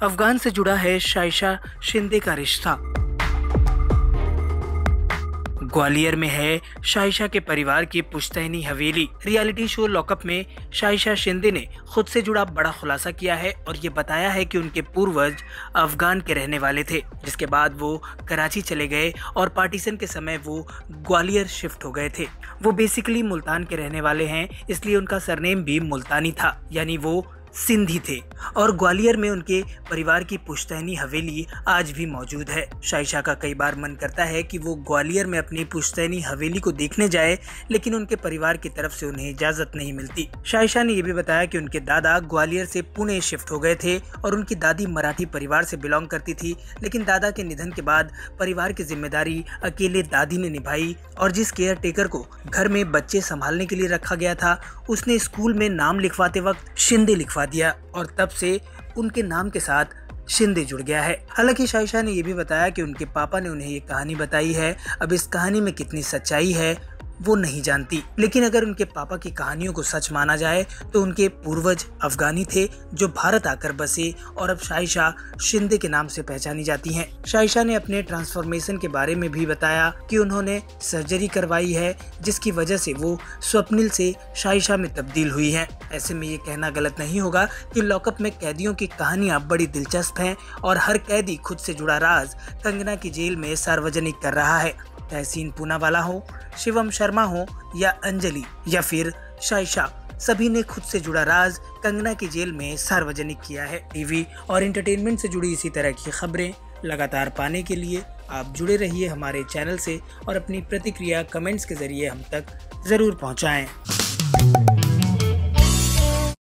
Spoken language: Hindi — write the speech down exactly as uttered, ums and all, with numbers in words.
अफगान से जुड़ा है शाइशा शिंदे का रिश्ता। ग्वालियर में है शाइशा के परिवार की पुश्तैनी हवेली। रियलिटी शो लॉकअप में शाइशा शिंदे ने खुद से जुड़ा बड़ा खुलासा किया है और ये बताया है कि उनके पूर्वज अफगान के रहने वाले थे, जिसके बाद वो कराची चले गए और पार्टीशन के समय वो ग्वालियर शिफ्ट हो गए थे। वो बेसिकली मुल्तान के रहने वाले हैं, इसलिए उनका सरनेम भी मुल्तानी था, यानी वो सिंधी थे। और ग्वालियर में उनके परिवार की पुश्तैनी हवेली आज भी मौजूद है। शाइशा का कई बार मन करता है कि वो ग्वालियर में अपनी पुश्तैनी हवेली को देखने जाए, लेकिन उनके परिवार की तरफ से उन्हें इजाजत नहीं मिलती। शाइशा ने यह भी बताया कि उनके दादा ग्वालियर से पुणे शिफ्ट हो गए थे और उनकी दादी मराठी परिवार से बिलोंग करती थी, लेकिन दादा के निधन के बाद परिवार की जिम्मेदारी अकेले दादी ने निभाई और जिस केयर टेकर को घर में बच्चे संभालने के लिए रखा गया था, उसने स्कूल में नाम लिखवाते वक्त शिंदे लिखवा दिया और तब से उनके नाम के साथ शिंदे जुड़ गया है। हालांकि शाइशा ने यह भी बताया कि उनके पापा ने उन्हें ये कहानी बताई है। अब इस कहानी में कितनी सच्चाई है वो नहीं जानती, लेकिन अगर उनके पापा की कहानियों को सच माना जाए तो उनके पूर्वज अफगानी थे जो भारत आकर बसे और अब शाइशा शिंदे के नाम से पहचानी जाती हैं। शाइशा ने अपने ट्रांसफॉर्मेशन के बारे में भी बताया कि उन्होंने सर्जरी करवाई है, जिसकी वजह से वो स्वप्निल से शाइशा में तब्दील हुई हैं। ऐसे में ये कहना गलत नहीं होगा कि लॉकअप में कैदियों की कहानियां बड़ी दिलचस्प हैं और हर कैदी खुद से जुड़ा राज कंगना की जेल में सार्वजनिक कर रहा है। तहसीन पूनावाला हो, शिवम शर्मा हो या अंजलि या फिर शाइशा, सभी ने खुद से जुड़ा राज कंगना की जेल में सार्वजनिक किया है। टीवी और एंटरटेनमेंट से जुड़ी इसी तरह की खबरें लगातार पाने के लिए आप जुड़े रहिए हमारे चैनल से और अपनी प्रतिक्रिया कमेंट्स के जरिए हम तक जरूर पहुंचाएं।